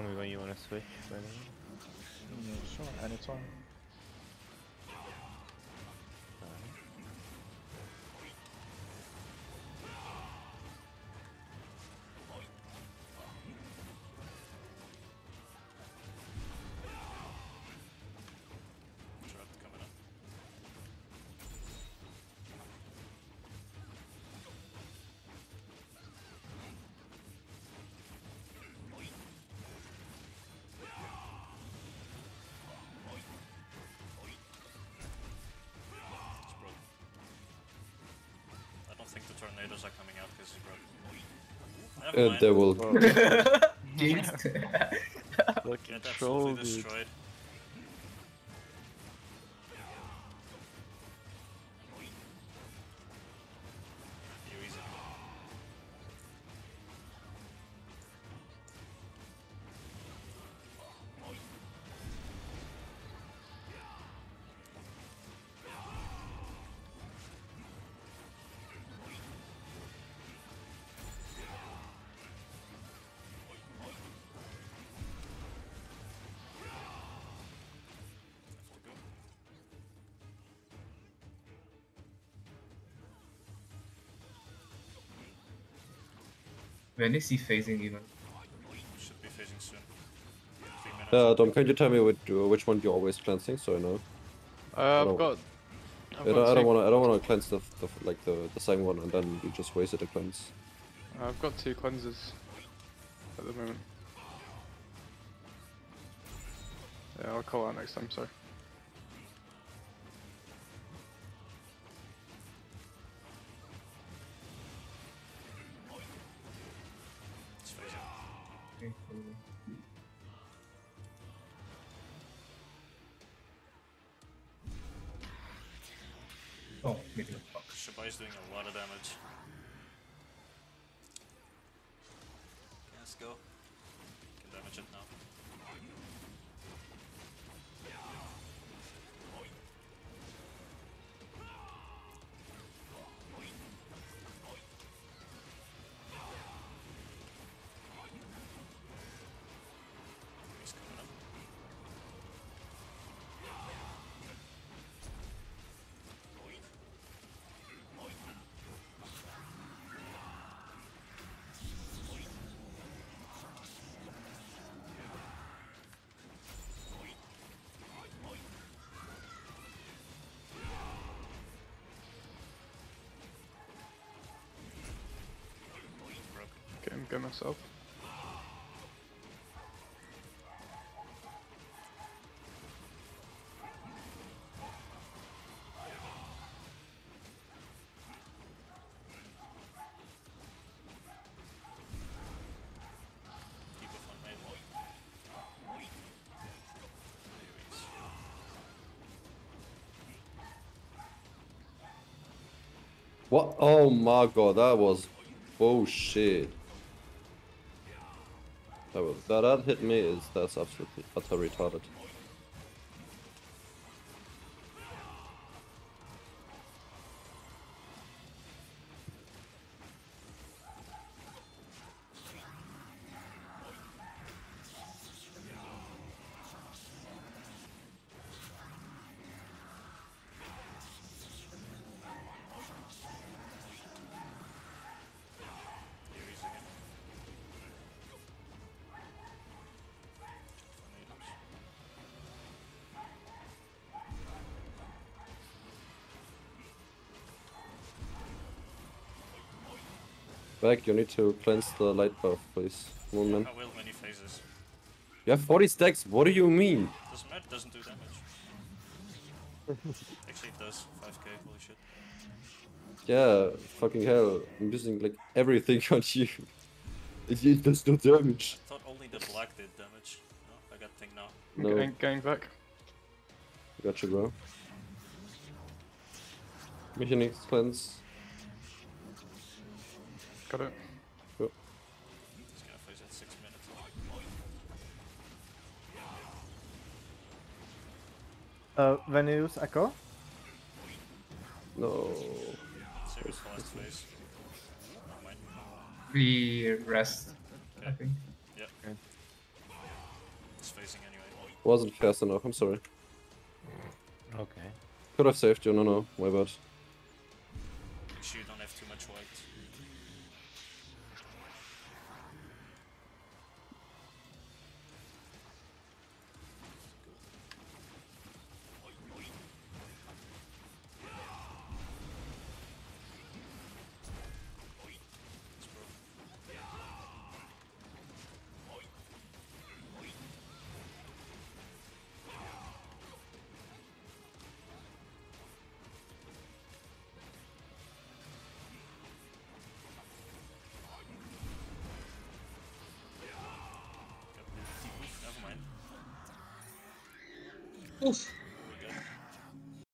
Tell me when you want to switch, by the way. Yeah, sure, anytime. I don't think the tornadoes are coming out because he's broken. They will. Fucking Get troll, absolutely dude. destroyed. You easy. When is he phasing even? Should be phasing soon. 3 minutes. Dom, can you tell me which one you're always cleansing, so I know? I've got I don't want to cleanse the same one and then you just wasted a cleanse. I've got 2 cleanses at the moment. Yeah, I'll call out next time, sorry. It's phasing. Okay, cool. Oh, maybe. Fuck. Shabai is doing a lot of damage. Let's go. Can damage it now. He's coming up. Get myself. Keep it on main. What? Oh my god, that was bullshit. That hit me that's absolutely utter retarded. Back, you need to cleanse the light buff, please. Movement. I will when he phases. You have 40 stacks, what do you mean? Doesn't matter, doesn't do damage. Actually it does. 5k, holy shit. Yeah, fucking hell. I'm using like everything on you. It does no damage. I thought only the black did damage. No, I got thing now. No. Going back. Gotcha, bro. Mission needs cleanse. Got it. Cool. He's gonna phase at 6 minutes. When you use Echo? No. Serious last phase. Oh, mine. We rest, I think. Yeah. Okay. phasing anyway. Wasn't fast enough, I'm sorry. Okay. Could have saved you, no, my bad. Make sure you don't have too much white. Never mind. Oof.